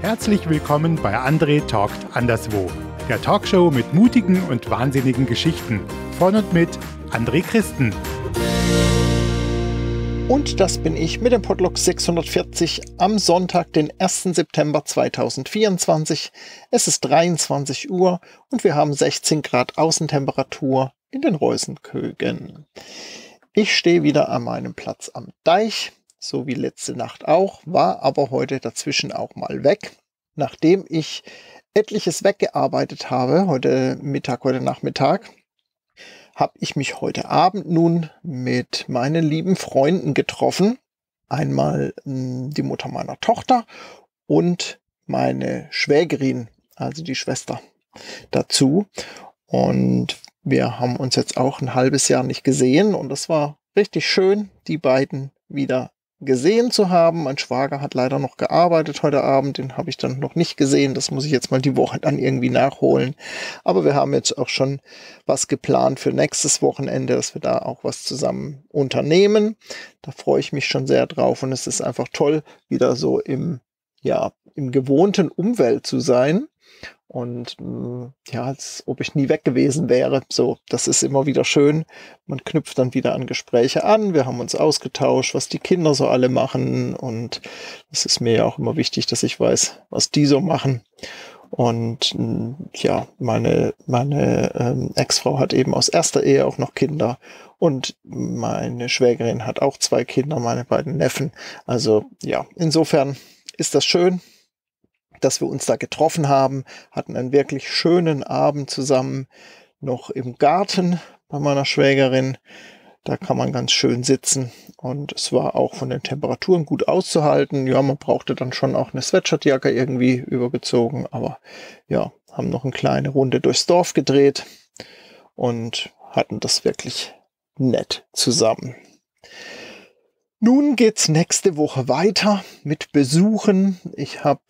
Herzlich willkommen bei André talkt anderswo, der Talkshow mit mutigen und wahnsinnigen Geschichten von und mit André Christen. Und das bin ich mit dem Podlog 640 am Sonntag, den 1. September 2024. Es ist 23 Uhr und wir haben 16 Grad Außentemperatur in den Reusenkögen. Ich stehe wieder an meinem Platz am Deich, so wie letzte Nacht auch, war aber heute dazwischen auch mal weg. Nachdem ich etliches weggearbeitet habe, heute Nachmittag, habe ich mich heute Abend nun mit meinen lieben Freunden getroffen. Einmal die Mutter meiner Tochter und meine Schwägerin, also die Schwester, dazu. Und wir haben uns jetzt auch ein halbes Jahr nicht gesehen und es war richtig schön, die beiden wieder gesehen zu haben. Mein Schwager hat leider noch gearbeitet heute Abend, den habe ich dann noch nicht gesehen. Das muss ich jetzt mal die Woche dann irgendwie nachholen. Aber wir haben jetzt auch schon was geplant für nächstes Wochenende, dass wir da auch was zusammen unternehmen. Da freue ich mich schon sehr drauf und es ist einfach toll, wieder so im gewohnten Umfeld zu sein. Und als ob ich nie weg gewesen wäre. So, das ist immer wieder schön. Man knüpft dann wieder an Gespräche an. Wir haben uns ausgetauscht, was die Kinder so alle machen. Und es ist mir ja auch immer wichtig, dass ich weiß, was die so machen. Und meine Ex-Frau hat eben aus erster Ehe auch noch Kinder. Und meine Schwägerin hat auch 2 Kinder, meine beiden Neffen. Also ja, insofern ist das schön, dass wir uns da getroffen haben, hatten einen wirklich schönen Abend zusammen, noch im Garten bei meiner Schwägerin. Da kann man ganz schön sitzen und es war auch von den Temperaturen gut auszuhalten. Ja, man brauchte dann schon auch eine Sweatshirtjacke irgendwie übergezogen, aber ja, haben noch eine kleine Runde durchs Dorf gedreht und hatten das wirklich nett zusammen. Nun geht's nächste Woche weiter mit Besuchen. Ich habe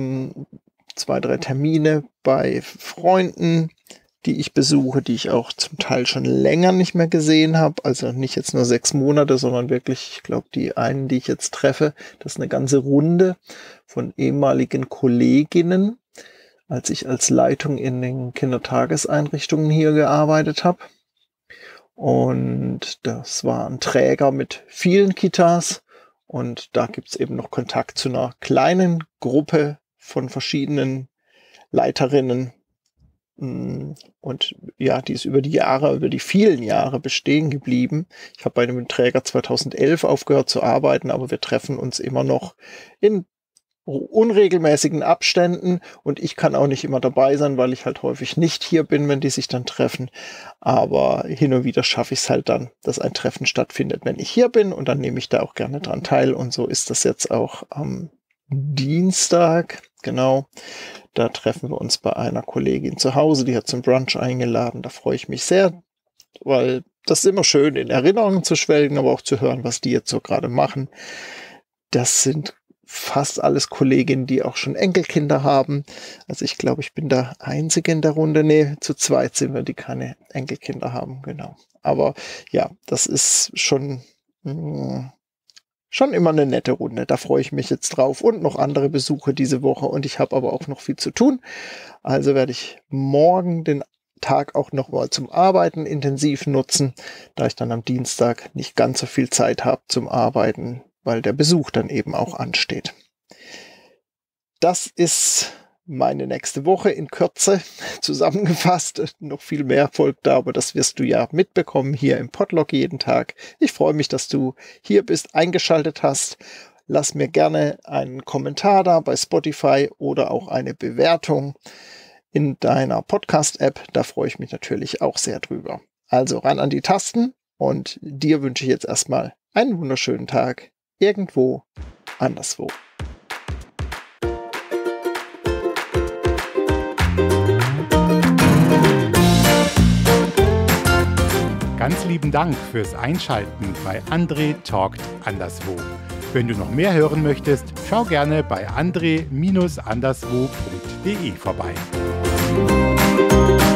2, 3 Termine bei Freunden, die ich besuche, die ich auch zum Teil schon länger nicht mehr gesehen habe. Also nicht jetzt nur 6 Monate, sondern wirklich, ich glaube, die einen, die ich jetzt treffe, das ist eine ganze Runde von ehemaligen Kolleginnen, als ich als Leitung in den Kindertageseinrichtungen hier gearbeitet habe. Und das war ein Träger mit vielen Kitas und da gibt es eben noch Kontakt zu einer kleinen Gruppe von verschiedenen Leiterinnen. Und ja, die ist über die vielen Jahre bestehen geblieben. Ich habe bei dem Träger 2011 aufgehört zu arbeiten, aber wir treffen uns immer noch in unregelmäßigen Abständen und ich kann auch nicht immer dabei sein, weil ich halt häufig nicht hier bin, wenn die sich dann treffen. Aber hin und wieder schaffe ich es halt dann, dass ein Treffen stattfindet, wenn ich hier bin und dann nehme ich da auch gerne dran teil und so ist das jetzt auch am Dienstag. Genau, da treffen wir uns bei einer Kollegin zu Hause, die hat zum Brunch eingeladen. Da freue ich mich sehr, weil das ist immer schön, in Erinnerungen zu schwelgen, aber auch zu hören, was die jetzt so gerade machen. Das sind fast alles Kolleginnen, die auch schon Enkelkinder haben. Also ich glaube, ich bin der Einzige in der Runde. Nee, zu zweit sind wir, die keine Enkelkinder haben, genau. Aber ja, das ist schon immer eine nette Runde. Da freue ich mich jetzt drauf und noch andere Besuche diese Woche und ich habe aber auch noch viel zu tun. Also werde ich morgen den Tag auch noch mal zum Arbeiten intensiv nutzen, da ich dann am Dienstag nicht ganz so viel Zeit habe zum Arbeiten, weil der Besuch dann eben auch ansteht. Das ist meine nächste Woche in Kürze zusammengefasst. Noch viel mehr folgt da, aber das wirst du ja mitbekommen hier im Podlog jeden Tag. Ich freue mich, dass du hier bist, eingeschaltet hast. Lass mir gerne einen Kommentar da bei Spotify oder auch eine Bewertung in deiner Podcast-App. Da freue ich mich natürlich auch sehr drüber. Also ran an die Tasten und dir wünsche ich jetzt erstmal einen wunderschönen Tag. Irgendwo anderswo. Ganz lieben Dank fürs Einschalten bei André talkt anderswo. Wenn du noch mehr hören möchtest, schau gerne bei andre-anderswo.de vorbei.